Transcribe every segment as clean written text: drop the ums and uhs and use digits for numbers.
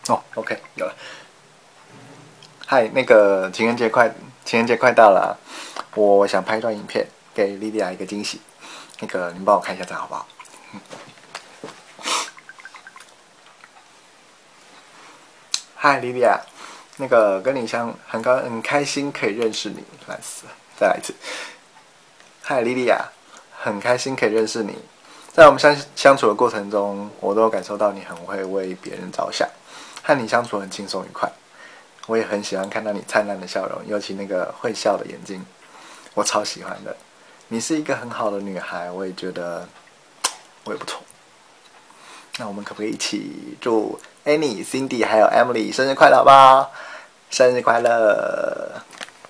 哦 ，OK， 有了。嗨，那个情人节快到了啊，我想拍一段影片给莉莉娅一个惊喜。那个你帮我看一下这样好不好？嗨，莉莉娅，那个跟你很开心可以认识你，再来一次。嗨，莉莉娅，很开心可以认识你。在我们相处的过程中，我都有感受到你很会为别人着想，和你相处很轻松愉快。我也很喜欢看到你灿烂的笑容，尤其那个会笑的眼睛，我超喜欢的。你是一个很好的女孩，我也觉得我也不错。那我们可不可以一起祝 Annie、Cindy 还有 Emily 生日快乐吧？生日快乐！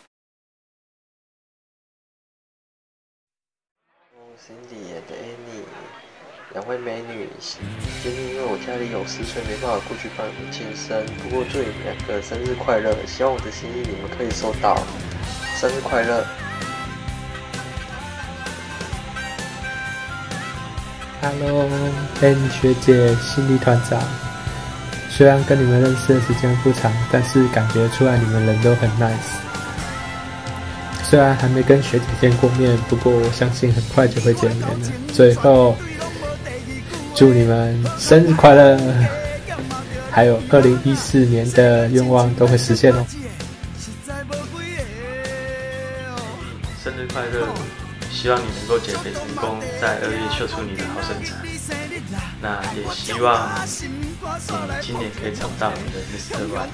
Cindy 演的 Annie，两位美女，今天因为我家里有事，所以没办法过去帮你们庆生。不过祝你们两个生日快乐，希望我的心意你们可以收到。生日快乐 ！Hello， Annie 学姐，心理团长。虽然跟你们认识的时间不长，但是感觉出来你们人都很 nice。虽然还没跟学姐见过面，不过我相信很快就会见面了。最后，祝你们生日快乐！还有2014年的愿望都会实现哦。 生日快乐！希望你能够减肥成功，在2月秀出你的好身材。那也希望你今年可以找到你的 Mr. Right。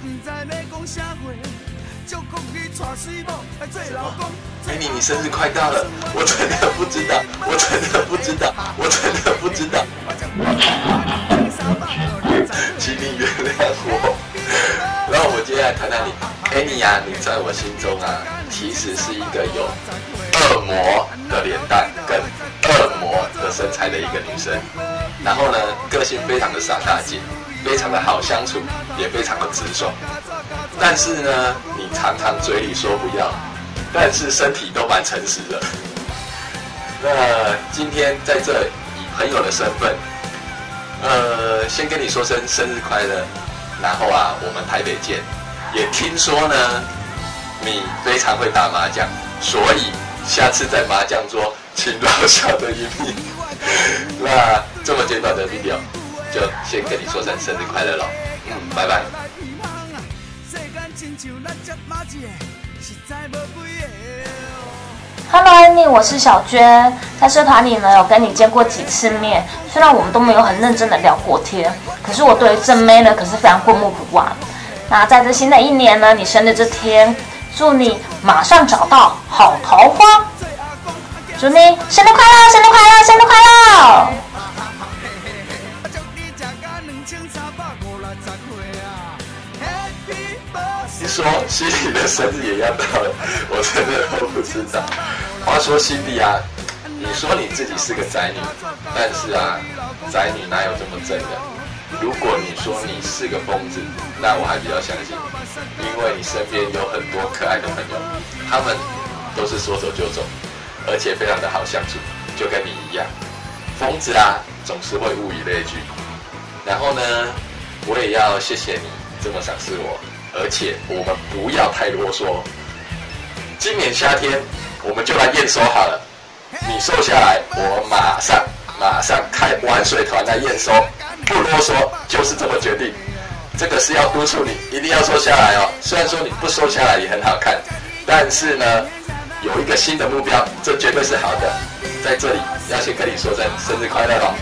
Annie，你生日快到了！我真的不知道，请你原谅我。然后我接下来谈谈你 ，Annie 呀，你在我心中啊，其实是一个有恶魔的脸蛋跟恶魔的身材的一个女生。然后呢，个性非常的傻大姐，非常的好相处，也非常的直爽。但是呢，你常常嘴里说不要，但是身体都蛮诚实的。那今天在这以朋友的身份，先跟你说声生日快乐。然后啊，我们台北见。也听说呢，你非常会打麻将，所以下次在麻将桌请老小的一命。那这么简短的 video， 就先跟你说声生日快乐了。拜拜。 Hello Annie， 我是小娟，在社团里呢有跟你见过几次面，虽然我们都没有很认真的聊过天，可是我对正妹呢可是非常过目不忘。那在这新的一年呢，你生日这天，祝你马上找到好桃花，祝你生日快乐，生日快乐，生日快乐！ 你说心里的生日也要到了，我真的都不知道。话说心里啊，你说你自己是个宅女，但是啊，宅女哪有这么正的？如果你说你是个疯子，那我还比较相信，因为你身边有很多可爱的朋友，他们都是说走就走，而且非常的好相处，就跟你一样。疯子啊，总是会物以类聚。然后呢，我也要谢谢你这么赏识我。而且我们不要太啰嗦。今年夏天我们就来验收好了。你瘦下来，我马上开玩水团来验收，不啰嗦，就是这么决定。这个是要督促你一定要瘦下来哦。虽然说你不瘦下来也很好看，但是呢，有一个新的目标，这绝对是好的。在这里要先跟你说声生日快乐哦。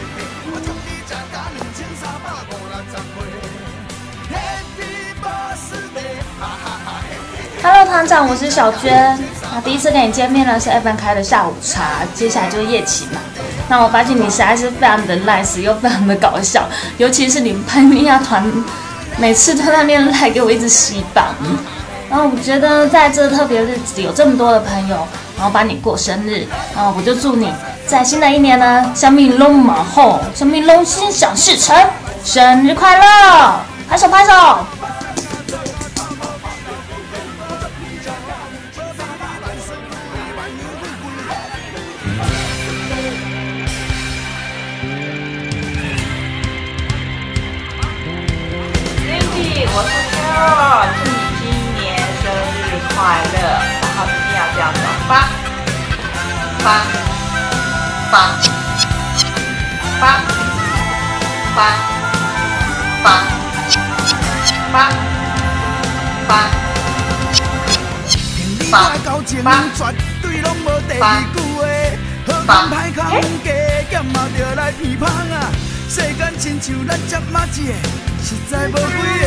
Hello， 团长，我是小娟。那第一次跟你见面呢是 Evan 开的下午茶，接下来就是夜骑嘛。那我发现你实在是非常的 nice， 又非常的搞笑，尤其是你们拍米亚团，每次都在那边来给我一直洗榜。然后我觉得在这特别日子有这么多的朋友，然后帮你过生日，然后我就祝你在新的一年呢，生命龙马后，生命龙心想事成，生日快乐！拍手拍手！ 快乐，然后一定要这样说，八八八八八八八八。八八绝对拢无第二句话，好康歹康加减嘛着来鼻芳啊！世间亲像咱只马子的，实在无几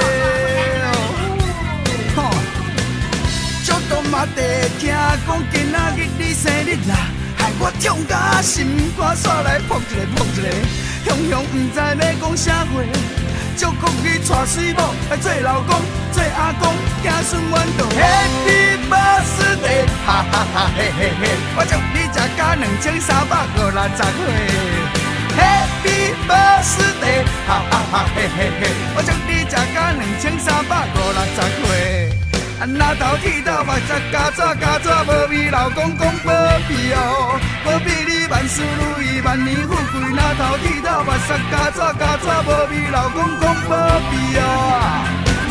个。吼，足多嘛地听讲今仔日你生日啦，害我痛甲心肝煞来扑一个扑一个，雄雄毋知要讲啥话。祝福你娶水某，来做老公，做阿公，子孙满堂。Happy birthday， 哈哈哈嘿嘿嘿！我祝你食甲2350岁。Happy birthday， 哈哈哈嘿嘿嘿！我祝你食甲2350岁。那头剃头目睭加纸无比老公公保庇哦，保庇你万事如意，万年富贵。那头剃头目睭加纸无比老公公保庇哦。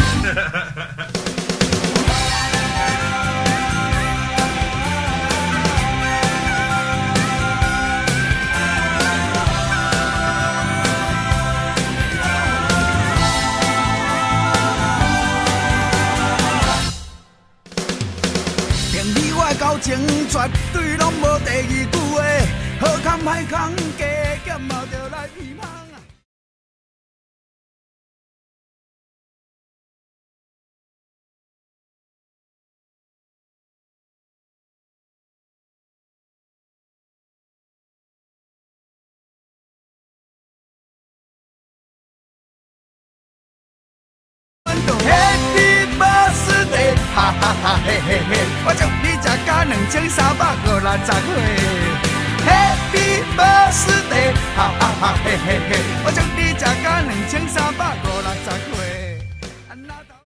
交情绝对拢无第二句话，好康歹康加减嘛着来鼻芳啊！Happy birthday， 哈哈哈嘿嘿嘿！我祝你食甲2350岁。Happy birthday， 哈哈哈嘿嘿嘿！我祝你食甲2350岁。